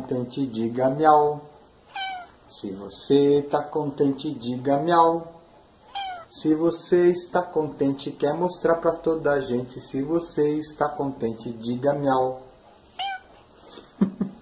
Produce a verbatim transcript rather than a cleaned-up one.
contente, diga miau. Se você está contente, diga miau. Se você está contente, quer mostrar para toda a gente. Se você está contente, diga miau.